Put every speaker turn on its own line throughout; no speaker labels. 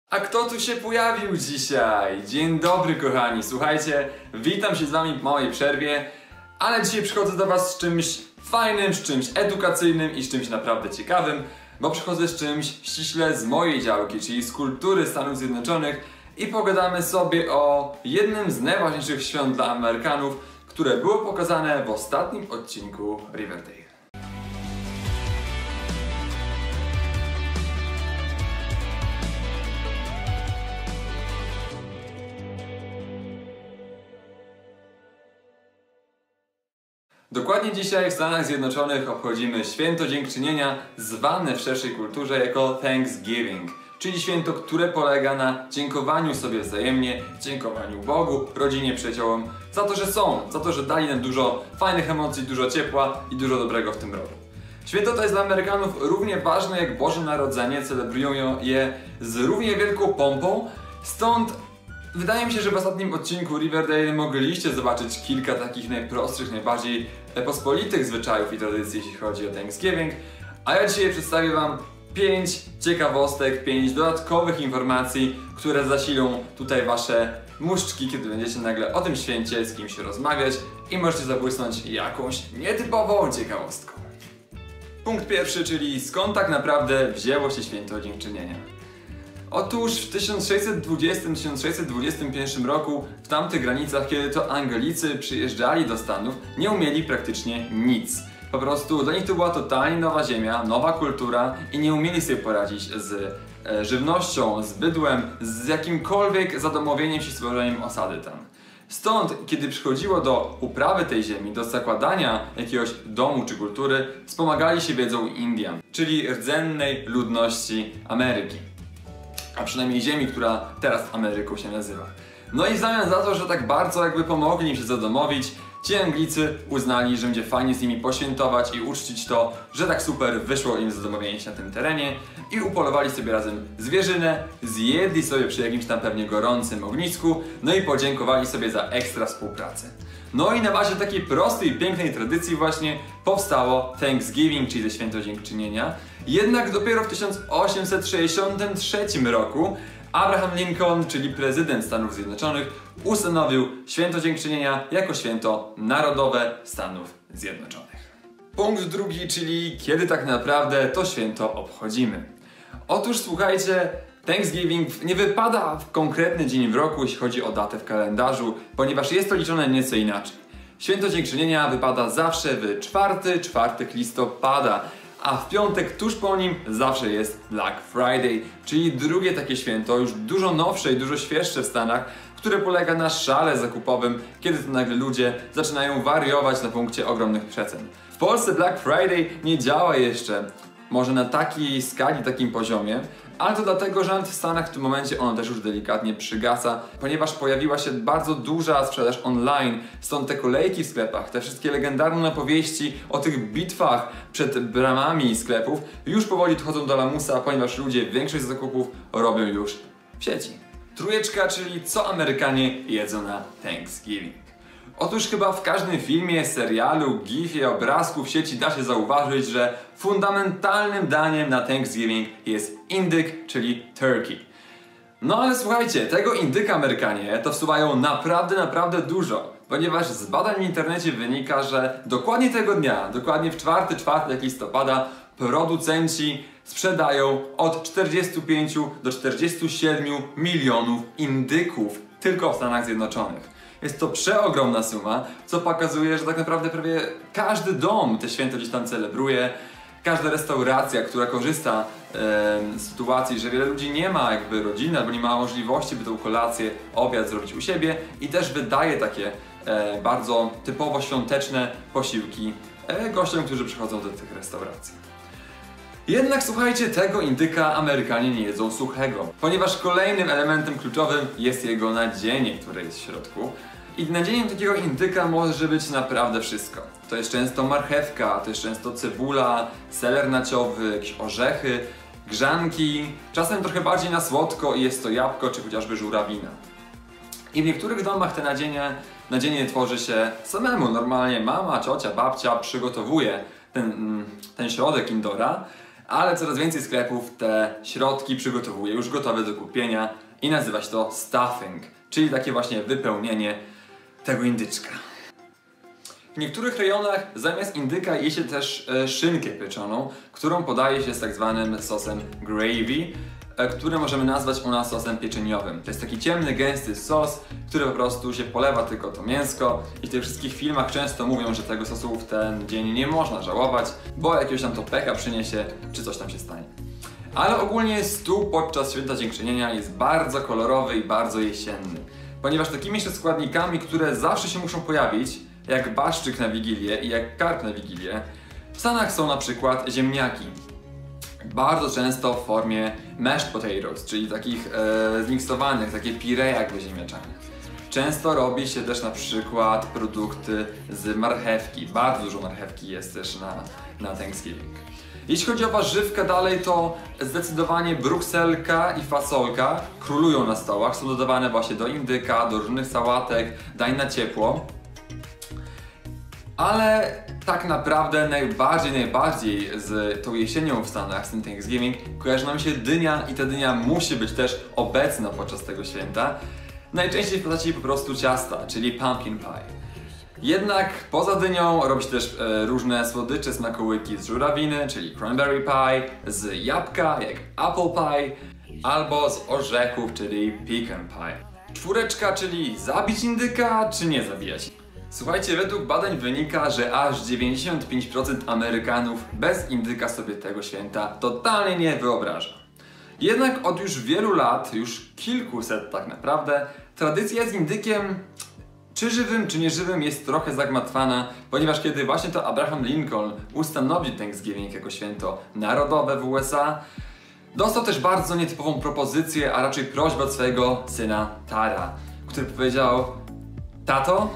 A kto tu się pojawił dzisiaj? Dzień dobry kochani, słuchajcie, witam się z wami w małej przerwie, ale dzisiaj przychodzę do was z czymś fajnym, z czymś edukacyjnym i z czymś naprawdę ciekawym, bo przychodzę z czymś ściśle z mojej działki, czyli z kultury Stanów Zjednoczonych i pogadamy sobie o jednym z najważniejszych świąt dla Amerykanów, które było pokazane w ostatnim odcinku Riverdale. Dokładnie dzisiaj w Stanach Zjednoczonych obchodzimy święto Dziękczynienia, zwane w szerszej kulturze jako Thanksgiving, czyli święto, które polega na dziękowaniu sobie wzajemnie, dziękowaniu Bogu, rodzinie, przyjaciołom za to, że są, za to, że dali nam dużo fajnych emocji, dużo ciepła i dużo dobrego w tym roku. Święto to jest dla Amerykanów równie ważne jak Boże Narodzenie, celebrują je z równie wielką pompą, stąd wydaje mi się, że w ostatnim odcinku Riverdale mogliście zobaczyć kilka takich najprostszych, najbardziej pospolitych zwyczajów i tradycji, jeśli chodzi o Thanksgiving, a ja dzisiaj przedstawię wam 5 ciekawostek, 5 dodatkowych informacji, które zasilą tutaj wasze muszczki, kiedy będziecie nagle o tym święcie z kimś rozmawiać i możecie zabłysnąć jakąś nietypową ciekawostką. Punkt pierwszy, czyli skąd tak naprawdę wzięło się święto Dziękczynienia. Otóż w 1620-1621 roku, w tamtych granicach, kiedy to Anglicy przyjeżdżali do Stanów, nie umieli praktycznie nic. Po prostu dla nich to była totalnie nowa ziemia, nowa kultura i nie umieli sobie poradzić z żywnością, z bydłem, z jakimkolwiek zadomowieniem się, stworzeniem osady tam. Stąd, kiedy przychodziło do uprawy tej ziemi, do zakładania jakiegoś domu czy kultury, wspomagali się wiedzą Indian, czyli rdzennej ludności Ameryki. A przynajmniej ziemi, która teraz Ameryką się nazywa. No i w zamian za to, że tak bardzo pomogli im się zadomowić, ci Anglicy uznali, że będzie fajnie z nimi poświętować i uczcić to, że tak super wyszło im zadomowienie się na tym terenie i upolowali sobie razem zwierzynę, zjedli sobie przy jakimś tam pewnie gorącym ognisku, no i podziękowali sobie za ekstra współpracę. No i na bazie takiej prostej i pięknej tradycji właśnie powstało Thanksgiving, czyli święto Dziękczynienia. Jednak dopiero w 1863 roku Abraham Lincoln, czyli prezydent Stanów Zjednoczonych, ustanowił święto Dziękczynienia jako święto narodowe Stanów Zjednoczonych. Punkt drugi, czyli kiedy tak naprawdę to święto obchodzimy. Otóż słuchajcie, Thanksgiving nie wypada w konkretny dzień w roku, jeśli chodzi o datę w kalendarzu, ponieważ jest to liczone nieco inaczej. Święto Dziękczynienia wypada zawsze w czwartek listopada, a w piątek tuż po nim zawsze jest Black Friday, czyli drugie takie święto, już dużo nowsze i dużo świeższe w Stanach, które polega na szale zakupowym, kiedy to nagle ludzie zaczynają wariować na punkcie ogromnych przecen. W Polsce Black Friday nie działa jeszcze, może na takiej skali, takim poziomie, ale to dlatego, że w Stanach w tym momencie ono też już delikatnie przygasa, ponieważ pojawiła się bardzo duża sprzedaż online, stąd te kolejki w sklepach, te wszystkie legendarne opowieści o tych bitwach przed bramami sklepów już powoli odchodzą do lamusa, ponieważ ludzie większość zakupów robią już w sieci. Trójeczka, czyli co Amerykanie jedzą na Thanksgiving. Otóż chyba w każdym filmie, serialu, gifie, obrazku w sieci da się zauważyć, że fundamentalnym daniem na Thanksgiving jest indyk, czyli turkey. No ale słuchajcie, tego indyka Amerykanie to wsuwają naprawdę dużo, ponieważ z badań w internecie wynika, że dokładnie tego dnia, dokładnie w czwartek listopada, producenci sprzedają od 45 do 47 milionów indyków tylko w Stanach Zjednoczonych. Jest to przeogromna suma, co pokazuje, że tak naprawdę prawie każdy dom te święto gdzieś tam celebruje. Każda restauracja, która korzysta z sytuacji, że wiele ludzi nie ma rodziny albo nie ma możliwości, by tą kolację, obiad zrobić u siebie i też wydaje takie bardzo typowo świąteczne posiłki gościom, którzy przychodzą do tych restauracji. Jednak słuchajcie, tego indyka Amerykanie nie jedzą suchego, ponieważ kolejnym elementem kluczowym jest jego nadzienie, które jest w środku. I nadzieniem takiego indyka może być naprawdę wszystko. To jest często marchewka, to jest często cebula, seler naciowy, jakieś orzechy, grzanki, czasem trochę bardziej na słodko i jest to jabłko czy chociażby żurawina. I w niektórych domach te nadzienie tworzy się samemu, normalnie mama, ciocia, babcia przygotowuje ten środek indora. ale coraz więcej sklepów te środki przygotowuje już gotowe do kupienia i nazywa się to stuffing, czyli takie właśnie wypełnienie tego indyczka. W niektórych rejonach zamiast indyka je się też szynkę pieczoną, którą podaje się z tak zwanym sosem gravy, który możemy nazwać u nas sosem pieczeniowym. To jest taki ciemny, gęsty sos, który po prostu się polewa tylko to mięsko i w tych wszystkich filmach często mówią, że tego sosu w ten dzień nie można żałować, bo jakiegoś tam to pecha przyniesie, czy coś tam się stanie. Ale ogólnie stół podczas Święta Dziękczynienia jest bardzo kolorowy i bardzo jesienny, ponieważ takimi jeszcze składnikami, które zawsze się muszą pojawić, jak barszczyk na Wigilię i jak karp na Wigilię, w Stanach są na przykład ziemniaki. Bardzo często w formie mashed potatoes, czyli takich zmiksowanych, takie pire jakby ziemniaczane. Często robi się też na przykład produkty z marchewki. Bardzo dużo marchewki jest też na Thanksgiving. Jeśli chodzi o warzywkę dalej, to zdecydowanie brukselka i fasolka królują na stołach. Są dodawane właśnie do indyka, do różnych sałatek, dań na ciepło. Ale tak naprawdę najbardziej z tą jesienią w Stanach, z tym Thanksgiving, kojarzy nam się dynia i ta dynia musi być też obecna podczas tego święta. Najczęściej w postaci po prostu ciasta, czyli pumpkin pie. Jednak poza dynią robi się też różne słodycze, smakołyki z żurawiny, czyli cranberry pie, z jabłka, jak apple pie, albo z orzechów, czyli pecan pie. Czwóreczka, czyli zabić indyka, czy nie zabijać? Słuchajcie, według badań wynika, że aż 95% Amerykanów bez indyka sobie tego święta totalnie nie wyobraża. Jednak od już wielu lat, już kilkuset tak naprawdę, tradycja z indykiem, czy żywym, czy nieżywym, jest trochę zagmatwana, ponieważ kiedy właśnie to Abraham Lincoln ustanowił Thanksgiving jako święto narodowe w USA, dostał też bardzo nietypową propozycję, a raczej prośbę od swojego syna Tara, który powiedział: tato,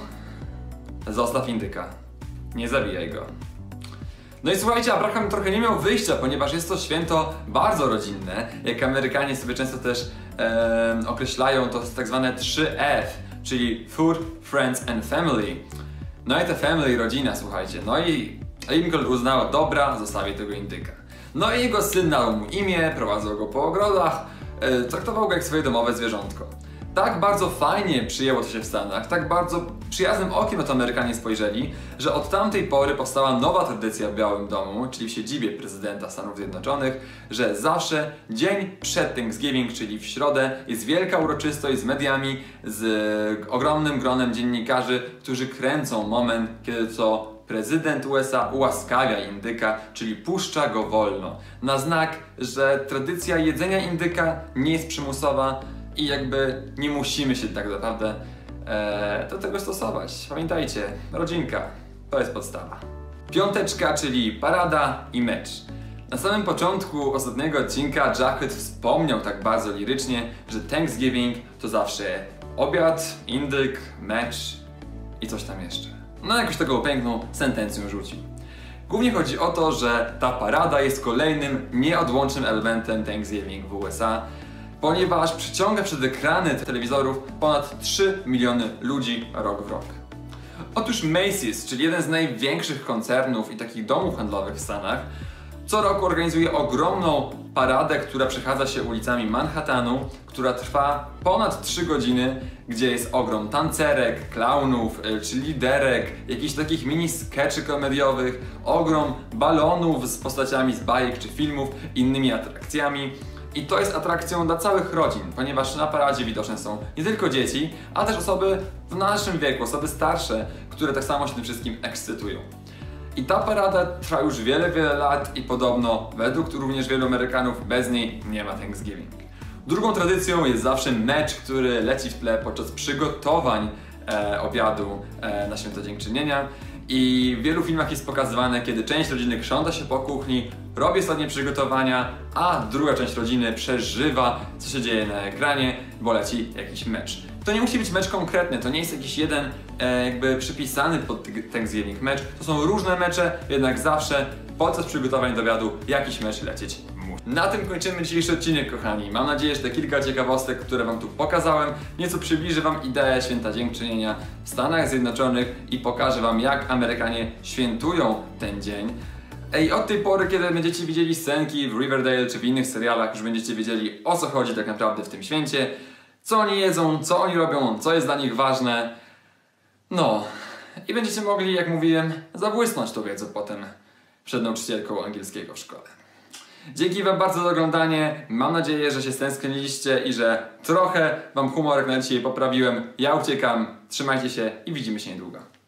zostaw indyka, nie zabijaj go. No i słuchajcie, Abraham trochę nie miał wyjścia, ponieważ jest to święto bardzo rodzinne. Jak Amerykanie sobie często też określają, to jest tak zwane 3F, czyli Food, Friends and Family. No i te family, rodzina, słuchajcie. No i Lincoln uznał, dobra, zostawi tego indyka. No i jego syn dał mu imię, prowadził go po ogrodach, traktował go jak swoje domowe zwierzątko. Tak bardzo fajnie przyjęło to się w Stanach, tak bardzo przyjaznym okiem na to Amerykanie spojrzeli, że od tamtej pory powstała nowa tradycja w Białym Domu, czyli w siedzibie prezydenta Stanów Zjednoczonych, że zawsze dzień przed Thanksgiving, czyli w środę, jest wielka uroczystość z mediami, z ogromnym gronem dziennikarzy, którzy kręcą moment, kiedy to prezydent USA ułaskawia indyka, czyli puszcza go wolno. Na znak, że tradycja jedzenia indyka nie jest przymusowa, i jakby nie musimy się tak naprawdę do tego stosować. Pamiętajcie, rodzinka to jest podstawa. Piąteczka, czyli parada i mecz. Na samym początku ostatniego odcinka Jacket wspomniał tak bardzo lirycznie, że Thanksgiving to zawsze obiad, indyk, mecz i coś tam jeszcze. No jakoś taką piękną sentencją rzucił. Głównie chodzi o to, że ta parada jest kolejnym nieodłącznym elementem Thanksgiving w USA, ponieważ przyciąga przed ekrany telewizorów ponad 3 miliony ludzi rok w rok. Otóż Macy's, czyli jeden z największych koncernów i takich domów handlowych w Stanach, co roku organizuje ogromną paradę, która przechadza się ulicami Manhattanu, która trwa ponad 3 godziny, gdzie jest ogrom tancerek, klaunów, czy liderek, jakichś takich mini skeczy komediowych, ogrom balonów z postaciami z bajek czy filmów, innymi atrakcjami. I to jest atrakcją dla całych rodzin, ponieważ na paradzie widoczne są nie tylko dzieci, a też osoby w naszym wieku, osoby starsze, które tak samo się tym wszystkim ekscytują. I ta parada trwa już wiele lat i podobno, według również wielu Amerykanów, bez niej nie ma Thanksgiving. Drugą tradycją jest zawsze mecz, który leci w tle podczas przygotowań obiadu na Święto Dziękczynienia. I w wielu filmach jest pokazywane, kiedy część rodziny krząta się po kuchni, robi ostatnie przygotowania, a druga część rodziny przeżywa, co się dzieje na ekranie, bo leci jakiś mecz. To nie musi być mecz konkretny, to nie jest jakiś jeden jakby przypisany pod Thanksgiving mecz, to są różne mecze, jednak zawsze podczas przygotowań do obiadu jakiś mecz lecieć musi. Na tym kończymy dzisiejszy odcinek, kochani. Mam nadzieję, że te kilka ciekawostek, które wam tu pokazałem, nieco przybliży wam ideę Święta Dziękczynienia w Stanach Zjednoczonych i pokaże wam, jak Amerykanie świętują ten dzień. Ej, od tej pory, kiedy będziecie widzieli scenki w Riverdale czy w innych serialach, już będziecie wiedzieli, o co chodzi tak naprawdę w tym święcie, co oni jedzą, co oni robią, co jest dla nich ważne. No, i będziecie mogli, jak mówiłem, zabłysnąć tą wiedzą potem przed nauczycielką angielskiego w szkole. Dzięki wam bardzo za oglądanie, mam nadzieję, że się stęskniliście i że trochę wam humorek na dzisiaj poprawiłem. Ja uciekam, trzymajcie się i widzimy się niedługo.